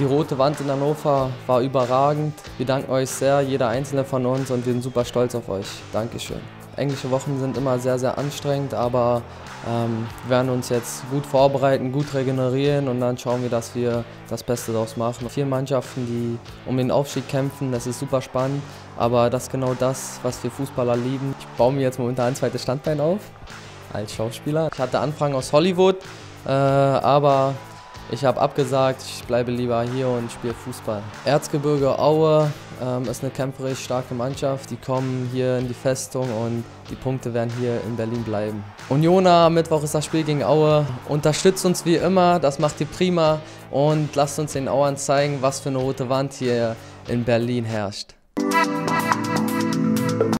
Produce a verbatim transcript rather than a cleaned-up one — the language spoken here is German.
Die rote Wand in Hannover war überragend. Wir danken euch sehr, jeder einzelne von uns, und wir sind super stolz auf euch. Dankeschön. Englische Wochen sind immer sehr, sehr anstrengend, aber ähm, wir werden uns jetzt gut vorbereiten, gut regenerieren, und dann schauen wir, dass wir das Beste daraus machen. Vier Mannschaften, die um den Aufstieg kämpfen, das ist super spannend, aber das ist genau das, was wir Fußballer lieben. Ich baue mir jetzt momentan ein zweites Standbein auf als Schauspieler. Ich hatte Anfragen aus Hollywood, äh, aber ich habe abgesagt, ich bleibe lieber hier und spiele Fußball. Erzgebirge Aue ähm, ist eine kämpferisch starke Mannschaft. Die kommen hier in die Festung und die Punkte werden hier in Berlin bleiben. Uniona, am Mittwoch ist das Spiel gegen Aue. Unterstützt uns wie immer, das macht ihr prima, und lasst uns den Auern zeigen, was für eine rote Wand hier in Berlin herrscht.